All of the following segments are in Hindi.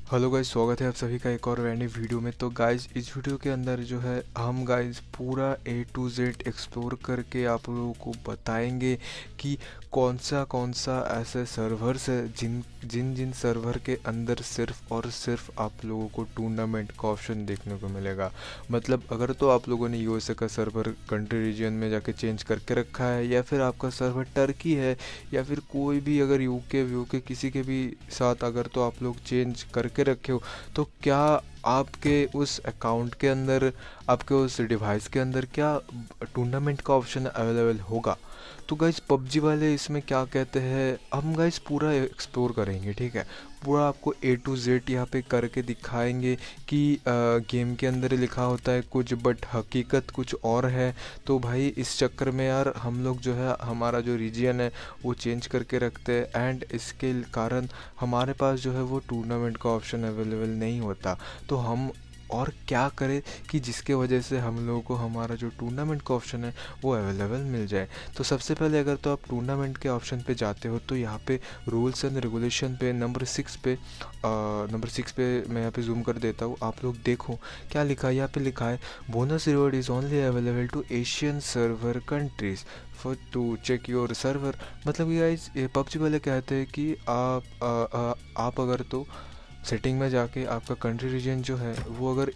हेलो गाइस, स्वागत है आप सभी का एक और नई वीडियो में। तो गाइस इस वीडियो के अंदर जो है हम गाइस पूरा ए टू जेड एक्सप्लोर करके आप लोगों को बताएंगे कि कौन सा ऐसे सर्वर्स है जिन जिन जिन सर्वर के अंदर सिर्फ और सिर्फ आप लोगों को टूर्नामेंट का ऑप्शन देखने को मिलेगा। मतलब अगर तो आप लोगों ने यूएसए का सर्वर कंट्री रीजन में जाके चेंज करके रखा है, या फिर आपका सर्वर टर्की है, या फिर कोई भी अगर यूके किसी के भी साथ अगर तो आप लोग चेंज करके रखे हो, तो क्या आपके उस अकाउंट के अंदर, आपके उस डिवाइस के अंदर क्या टूर्नामेंट का ऑप्शन अवेलेबल होगा। तो गाइज पबजी वाले इसमें क्या कहते हैं, हम गाइज पूरा एक्सप्लोर करेंगे, ठीक है। पूरा आपको ए टू जेड यहाँ पे करके दिखाएंगे कि गेम के अंदर लिखा होता है कुछ बट हकीकत कुछ और है। तो भाई इस चक्कर में यार हम लोग जो है हमारा जो रीजन है वो चेंज करके रखते हैं, एंड इसके कारण हमारे पास जो है वो टूर्नामेंट का ऑप्शन अवेलेबल नहीं होता। तो हम और क्या करें कि जिसके वजह से हम लोगों को हमारा जो टूर्नामेंट का ऑप्शन है वो अवेलेबल मिल जाए। तो सबसे पहले अगर तो आप टूर्नामेंट के ऑप्शन पे जाते हो तो यहाँ पे रूल्स एंड रेगुलेशन पे नंबर 6 पे मैं यहाँ पे जूम कर देता हूँ। आप लोग देखो क्या लिखा है, यहाँ पे लिखा है bonus reward is only available to Asian server countries for to check your server. मतलब ये पबजी वाले कहते हैं कि आप अगर तो सेटिंग में जाके आपका कंट्री रीजन जो है वो अगर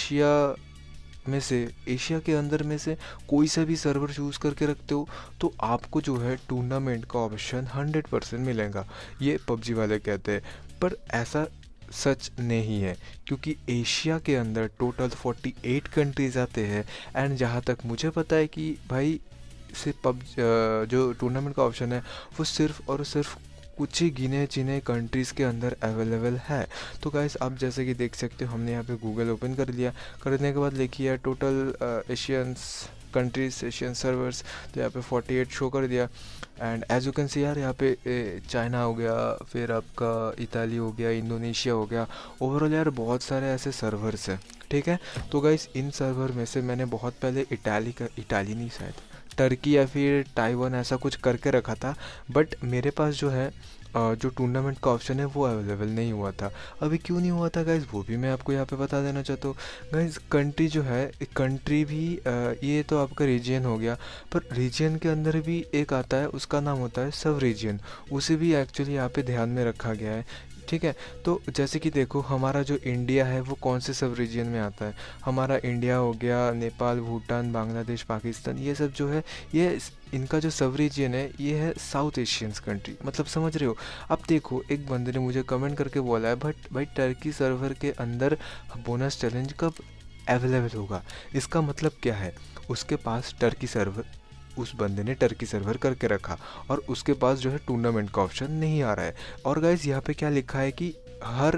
एशिया के अंदर में से कोई सा भी सर्वर चूज़ करके रखते हो तो आपको जो है टूर्नामेंट का ऑप्शन 100% मिलेगा, ये पबजी वाले कहते हैं। पर ऐसा सच नहीं है, क्योंकि एशिया के अंदर टोटल 48 कंट्रीज़ आते हैं, एंड जहाँ तक मुझे पता है कि भाई से जो टूर्नामेंट का ऑप्शन है वो सिर्फ और सिर्फ कुछ ही गिने चुने कंट्रीज़ के अंदर अवेलेबल है। तो गाइस आप जैसे कि देख सकते हो, हमने यहाँ पे गूगल ओपन कर लिया, करने के बाद लिखी है total Asians countries Asian servers, तो यहाँ पे 48 शो कर दिया। And as you can see यार यहाँ पे चाइना हो गया, फिर आपका इताली हो गया, इंडोनेशिया हो गया, ओवरऑल यार बहुत सारे ऐसे सर्वर्स हैं, ठीक है। तो गाइस इन सर्वर में से मैंने बहुत पहले इटाली नहीं, शायद टर्की या फिर ताइवान ऐसा कुछ करके रखा था, बट मेरे पास जो है जो टूर्नामेंट का ऑप्शन है वो अवेलेबल नहीं हुआ था। अभी क्यों नहीं हुआ था गाइज़, वो भी मैं आपको यहाँ पे बता देना चाहता हूँ। गाइज़ कंट्री जो है, कंट्री भी ये तो आपका रीजन हो गया, पर रीजन के अंदर भी एक आता है, उसका नाम होता है सब रीजन, उसे भी एक्चुअली यहाँ पे ध्यान में रखा गया है, ठीक है। तो जैसे कि देखो हमारा जो इंडिया है वो कौन से सब रीजन में आता है, हमारा इंडिया हो गया, नेपाल, भूटान, बांग्लादेश, पाकिस्तान, ये सब जो है ये इनका जो सब रीजन है ये है साउथ एशियंस कंट्री। मतलब समझ रहे हो। अब देखो एक बंदे ने मुझे कमेंट करके बोला है बट भाई टर्की सर्वर के अंदर बोनस चैलेंज कब अवेलेबल होगा। इसका मतलब क्या है, उसके पास टर्की सर्वर, उस बंदे ने टर्की सर्वर करके रखा और उसके पास जो है टूर्नामेंट का ऑप्शन नहीं आ रहा है। और गाइज यहाँ पे क्या लिखा है कि हर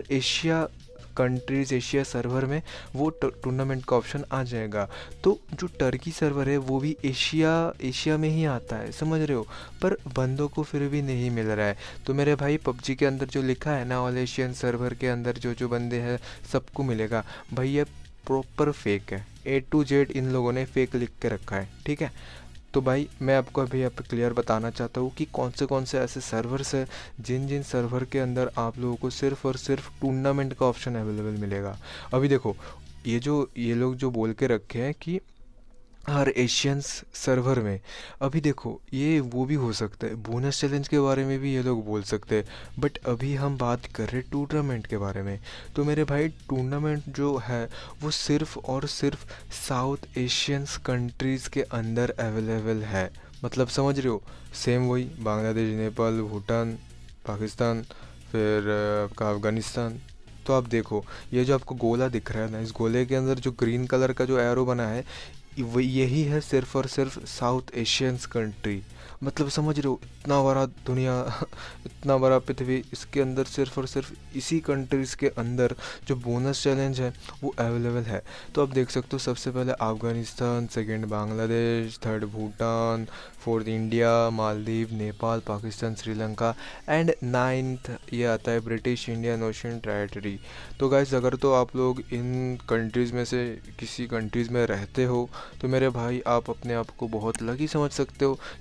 एशिया सर्वर में वो टूर्नामेंट का ऑप्शन आ जाएगा। तो जो टर्की सर्वर है वो भी एशिया में ही आता है, समझ रहे हो, पर बंदों को फिर भी नहीं मिल रहा है। तो मेरे भाई पबजी के अंदर जो लिखा है ना, ऑल एशियन सर्वर के अंदर जो जो बंदे हैं सबको मिलेगा, भाई ये प्रॉपर फेक है। ए टू जेड इन लोगों ने फेक लिख के रखा है, ठीक है। तो भाई मैं आपको अभी यहाँ पे क्लियर बताना चाहता हूँ कि कौन से ऐसे सर्वर्स हैं जिन जिन सर्वर के अंदर आप लोगों को सिर्फ और सिर्फ टूर्नामेंट का ऑप्शन अवेलेबल मिलेगा। अभी देखो ये लोग जो बोल के रखे हैं कि हर एशियंस सर्वर में, अभी देखो ये वो भी हो सकता है, बोनस चैलेंज के बारे में भी ये लोग बोल सकते हैं, बट अभी हम बात कर रहे टूर्नामेंट के बारे में। तो मेरे भाई टूर्नामेंट जो है वो सिर्फ और सिर्फ साउथ एशियंस कंट्रीज़ के अंदर अवेलेबल है। मतलब समझ रहे हो, सेम वही बांग्लादेश, नेपाल, भूटान, पाकिस्तान, फिर आपका अफ़गानिस्तान। तो आप देखो ये जो आपको गोला दिख रहा है ना, इस गोले के अंदर जो ग्रीन कलर का जो एरो बना है यही है सिर्फ और सिर्फ साउथ एशियंस कंट्री। मतलब समझ रहे हो, इतना बड़ा दुनिया इतना बड़ा पृथ्वी, इसके अंदर सिर्फ और सिर्फ इसी कंट्रीज़ के अंदर जो बोनस चैलेंज है वो अवेलेबल है। तो आप देख सकते हो सबसे पहले Afghanistan, second Bangladesh, third Bhutan, fourth India, Maldives, Nepal, Pakistan, Sri Lanka, and ninth ये आता है ब्रिटिश इंडियन ओशन टेरिटरी। तो गाइस अगर तो आप लोग इन कंट्रीज़ में से किसी कंट्रीज़ में रहते हो तो मेरे भाई आप अपने आप को बहुत लकी समझ सकते हो, क्योंकि भाई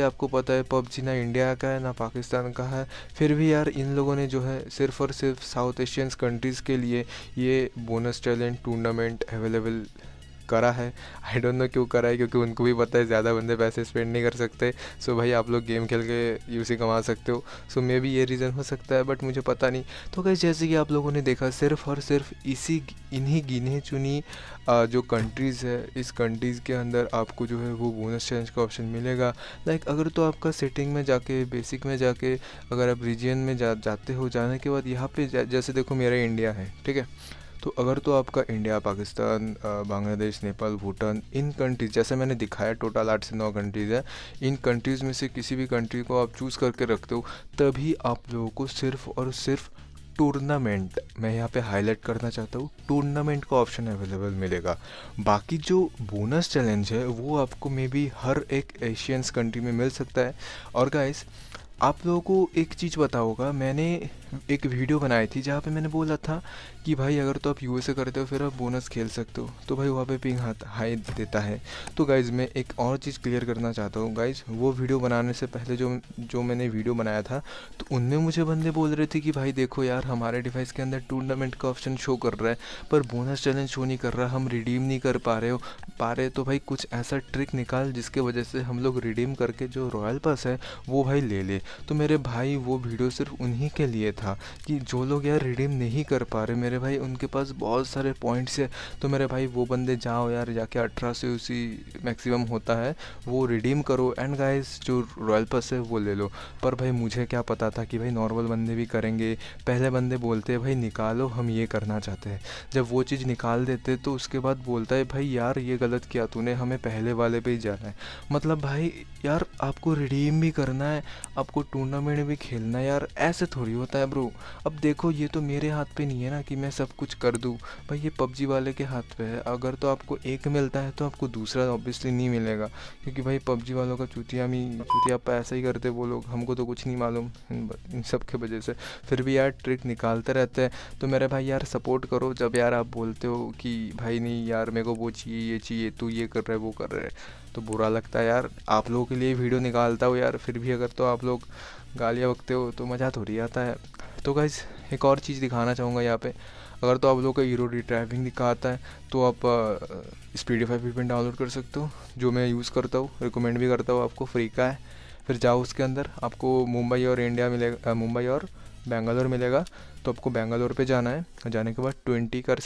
आपको पता है पबजी ना इंडिया का है ना पाकिस्तान का है, फिर भी यार इन लोगों ने जो है सिर्फ़ और सिर्फ साउथ एशियंस कंट्रीज़ के लिए ये बोनस टैलेंट टूर्नामेंट अवेलेबल करा है। आई डोंट नो क्यों करा है, क्योंकि उनको भी पता है ज़्यादा बंदे पैसे स्पेंड नहीं कर सकते। सो भाई आप लोग गेम खेल के यूसी कमा सकते हो। सो मे बी ये रीज़न हो सकता है, बट मुझे पता नहीं। तो गाइस जैसे कि आप लोगों ने देखा सिर्फ़ और सिर्फ इन्हीं गिने चुनी जो कंट्रीज़ है, इस कंट्रीज़ के अंदर आपको जो है वो बोनस चेंज का ऑप्शन मिलेगा। लाइक अगर तो आपका सेटिंग में जाके बेसिक में जाके अगर आप रीजन में जाते हो, जाने के बाद यहाँ पे जैसे देखो मेरा इंडिया है, ठीक है। तो अगर तो आपका इंडिया, पाकिस्तान, बांग्लादेश, नेपाल, भूटान, इन कंट्रीज़ जैसे मैंने दिखाया टोटल 8 से 9 कंट्रीज़ है, इन कंट्रीज़ में से किसी भी कंट्री को आप चूज़ करके रखते हो, तभी आप लोगों को सिर्फ़ और सिर्फ टूर्नामेंट, मैं यहाँ पे हाईलाइट करना चाहता हूँ, टूर्नामेंट का ऑप्शन अवेलेबल मिलेगा। बाकी जो बोनस चैलेंज है वो आपको मे बी हर एक एशियंस कंट्री में मिल सकता है। और गाइस आप लोगों को एक चीज़ पता होगा, मैंने एक वीडियो बनाई थी जहाँ पे मैंने बोला था कि भाई अगर तो आप यूएसए करते हो फिर आप बोनस खेल सकते हो, तो भाई वहाँ पे पिंग हाई देता है। तो गाइज़ मैं एक और चीज़ क्लियर करना चाहता हूँ गाइज़, वो वीडियो बनाने से पहले जो मैंने वीडियो बनाया था तो उनमें मुझे बंदे बोल रहे थे कि भाई देखो यार हमारे डिवाइस के अंदर टूर्नामेंट का ऑप्शन शो कर रहा है पर बोनस चैलेंज शो नहीं कर रहा, हम रिडीम नहीं कर पा रहे। तो भाई कुछ ऐसा ट्रिक निकाल जिसके वजह से हम लोग रिडीम करके जो रॉयल पास है वो भाई ले ले। तो मेरे भाई वो वीडियो सिर्फ उन्हीं के लिए था कि जो लोग यार रिडीम नहीं कर पा रहे मेरे भाई, उनके पास बहुत सारे पॉइंट्स है, तो मेरे भाई वो बंदे जाओ यार जाके 18 से उसी मैक्सिमम होता है वो रिडीम करो एंड गाइस जो रॉयल पास है वो ले लो। पर भाई मुझे क्या पता था कि भाई नॉर्मल बंदे भी करेंगे। पहले बंदे बोलते हैं भाई निकालो हम ये करना चाहते हैं, जब वो चीज़ निकाल देते तो उसके बाद बोलता है भाई यार ये गलत किया तूने, हमें पहले वाले पे ही जाना है। मतलब भाई यार आपको रिडीम भी करना है, आपको टूर्नामेंट भी खेलना है यार, ऐसे थोड़ी होता है ब्रो। अब देखो ये तो मेरे हाथ पे नहीं है ना कि मैं सब कुछ कर दूँ, भाई ये पबजी वाले के हाथ पे है। अगर तो आपको एक मिलता है तो आपको दूसरा ऑब्वियसली नहीं मिलेगा, क्योंकि भाई पबजी वालों का चूतिया ऐसा ही करते वो लोग, हमको तो कुछ नहीं मालूम इन सब के वजह से, फिर भी यार ट्रिक निकालते रहते हैं। तो मेरे भाई यार सपोर्ट करो, जब यार आप बोलते हो कि भाई नहीं यार मेरे को वो चाहिए ये चाहिए, तू ये कर रहा है वो कर रहा है, तो बुरा लगता है यार। आप लोगों के लिए वीडियो निकालता हूँ यार, फिर भी अगर तो आप लोग गालियाँ बकते हो तो मज़ा थोड़ी आता है। तो गाइस एक और चीज़ दिखाना चाहूँगा यहाँ पे, अगर तो आप लोगों को हीरो ड्राइविंग दिखाता है तो आप स्पीडीफाई वीपन डाउनलोड कर सकते हो, जो मैं यूज़ करता हूँ, रिकमेंड भी करता हूँ, आपको फ्री का है। फिर जाओ उसके अंदर आपको मुंबई और इंडिया मिलेगा, मुंबई और बेंगलोर मिलेगा, तो आपको बेंगलोर पे जाना है। जाने के बाद 20 कर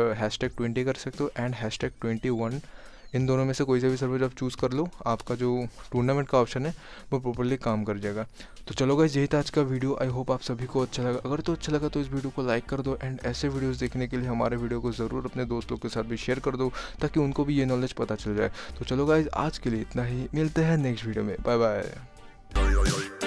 #20 कर सकते हो एंड #21, इन दोनों में से कोई सा भी सर्वर आप चूज़ कर लो, आपका जो टूर्नामेंट का ऑप्शन है वो प्रॉपर्ली काम कर जाएगा। तो चलो गाइस यही था आज का वीडियो, आई होप आप सभी को अच्छा लगा। अगर तो अच्छा लगा तो इस वीडियो को लाइक कर दो एंड ऐसे वीडियोस देखने के लिए हमारे वीडियो को ज़रूर अपने दोस्तों के साथ भी शेयर कर दो, ताकि उनको भी ये नॉलेज पता चल जाए। तो चलो गाइस आज के लिए इतना ही, मिलते हैं नेक्स्ट वीडियो में, बाय बाय।